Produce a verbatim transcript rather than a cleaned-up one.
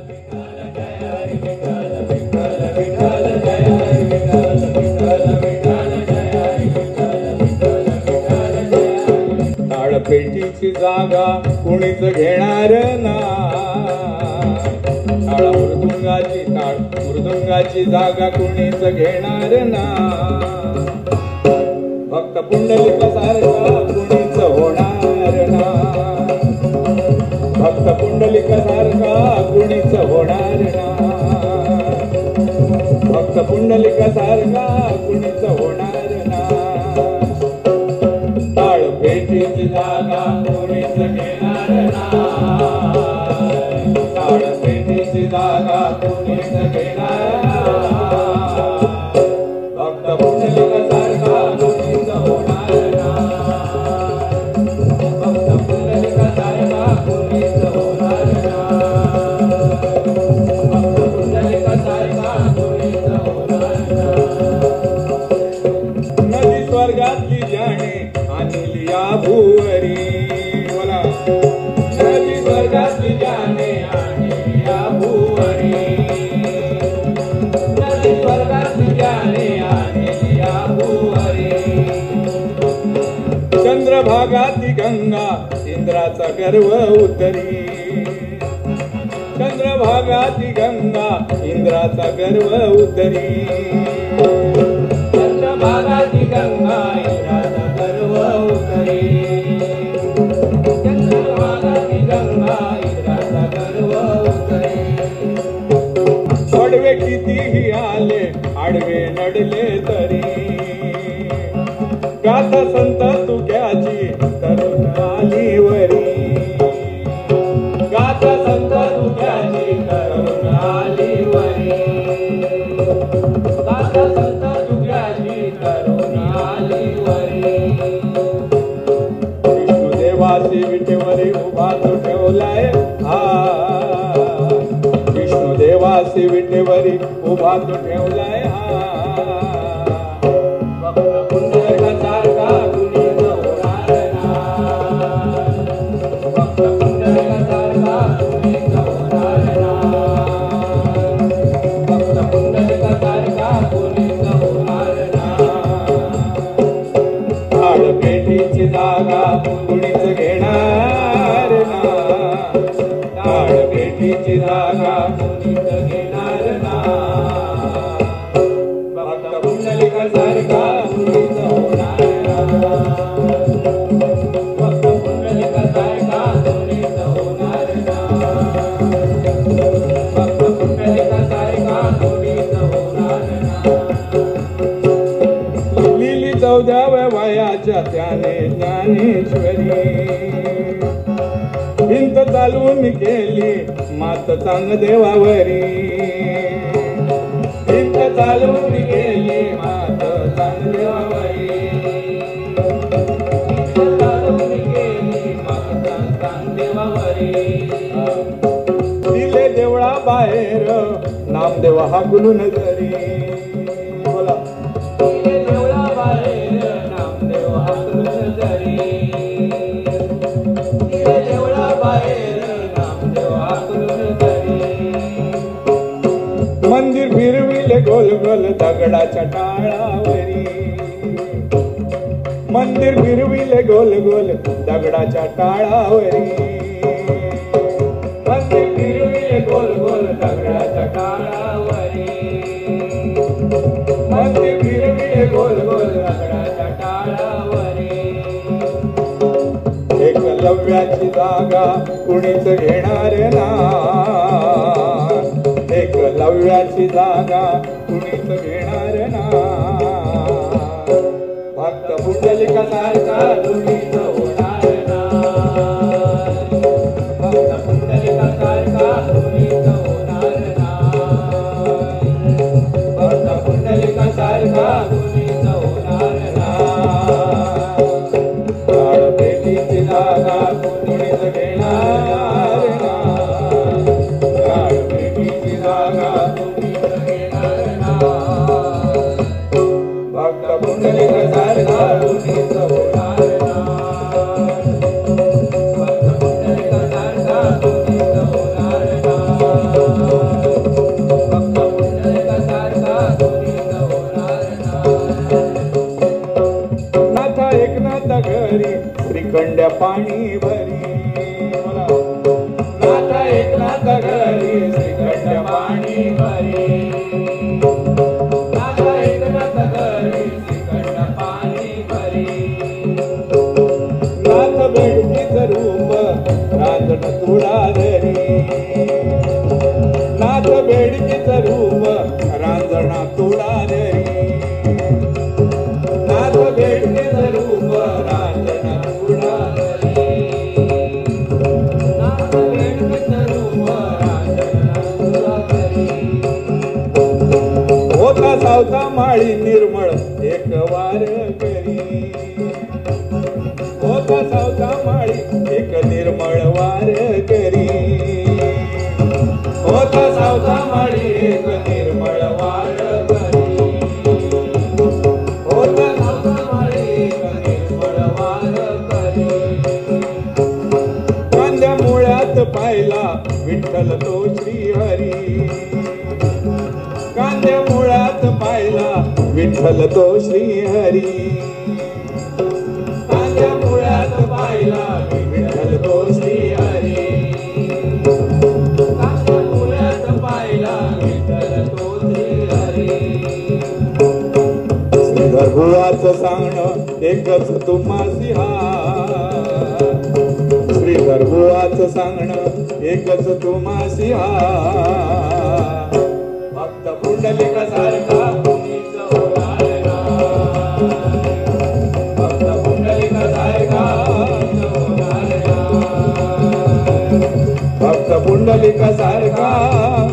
पेटीची जागा कुणीच घेणार ना, टाळ मृदुंगाची टाळ मृदुंगाची जागा कुणीच घेणार ना, भक्त पुंडलिक सारखा कुणीच होणार ना, भक्त पुंडलिक सारखा कुणीच होणार ना, भक्त पुंडलिक सारखा कुणीच होणार ना, टाळ पेटीची जागा कुणीच घेणार ना, टाळ पेटीची जागा कुणीच घेणार ना, भक्त पुंडलिक सारखा कुणीच होणार ना, भक्त पुंडलिक सारखा कुणीच होणार ना, भक्त पुंडलिक सारखा कुणीच होणार ना. नदी स्वर्गातली जाणे आणली या भुवरी, बोला नदी स्वर्गातली जाणे आणली या भुवरी, नदी स्वर्गातली जाणे आणली या भुवरी, चंद्रभागाती गंगा इंद्राचा गर्व उतरी, चंद्रभागाती गंगा इंद्राचा गर्व उतरी, चंद्रभागाती गंगा इंद्राचा गर्व उतरी, चंद्रभागाती गंगा इंद्राचा गर्व उतरी, पडवे कितीही आले आडवे नडले तरी, गाथा संत तुक्याची तरुण आली वरी, गाथा संत तुक्याची तरुण आली वरी, गाथा संत तुक्याची तरुण आली वरी, विष्णुदेवासी विटेवरी उभा तो ठेवलाय हा, विष्णुदेवासी विटेवरी उभा तो ठेवलाय हा, जागा कुणीच घेणार ना, टाळ पेटीची जागा कुणीच घेणार ना, भक्त पुंडलिक सारखा कुणीच होणार ना, भक्त पुंडलिक सारखा कुणीच होणार ना, भक्त पुंडलिक सारखा कुणीच होणार ना. लिहिली चौदाव्या वयाच्या त्याने ज्ञानेश्वरी, भिंत चालून केली मात चांग देवावरी, भिंत चालून केली मात चांग देवावरी, भिंत चालून केली मात चांग देवावरी, दिले देवळा बाहेर नामदेव हाकलून जरी, बोला दिले देवळा बाहेर नामदेव हाकलून जरी, दिले देवळा बाहेर नामदेव हाकलून जरी, मंदिर फिरविले गोल गोल दगडाच्या टाळावरी, मंदिर फिरविले गोल गोल दगडाच्या टाळावरी, मंदिर फिरविले गोल गोल दगडाच्या टाळावरी, मंदिर फिरविले गोल गोल दगडाच्या टाळावरी, एकलव्याची जागा कुणीच घेणार ना, एकलव्याची जागा कुणीच घेणार ना, भक्त पुंडलिक सारखा कुणीच होणार ना, भक्त पुंडलिक सारखा कुणीच होणार ना, भक्त पुंडलिक सारखा कुणीच होणार ना, टाळ पेटीची जागा कुणीच घेणार ना, टाळ पेटीची जागा कुणीच घेणार ना, भक्त पुंडलिक सारखा कुणीच होणार ना. पाणी भरी बोला. नाथ एकनाथ घरी श्रीखंड पाणी भरी. नाथ एकनाथ घरी श्रीखंड पाणी भरी. नाथ बेडकीच रूप रांजण तुळा धरी. नाथ बेडकीच रूप रांजणा तुळा धरी. नाथ बेडकीच रूप रांजणा तुळा धरी. नाथ बेडकीच रूप रांजणा तुळा धरी. होता सावता माळी निर्मळ एक वार करी. होता सावता माळी एक निर्मळ वार करी. होता सावता माळी एक निर्मळ वार करी. होता सावता माळी एक निर्मळ वार करी. कांद्या मुळ्यात पाहिला विठ्ठल तो श्रीहरी. कांद्या मुळ्यात पाहिला विठ्ठल तो श्रीहरी. कांद्या मुळ्यात पाहिला विठ्ठल तो श्रीहरी. कांद्या मुळ्यात पाहिला विठ्ठल तो श्रीहरी. श्रीधर बुवाचं सांगणं एकच तुम्हासी हा. श्रीधर बुवाचं सांगणं एकच तुम्हासी हा. भक्त पुंडलिका सारखा कुणीच होणार नाही. भक्त पुंडलिका सारखा होणार नाही. भक्त पुंडलिका सारखा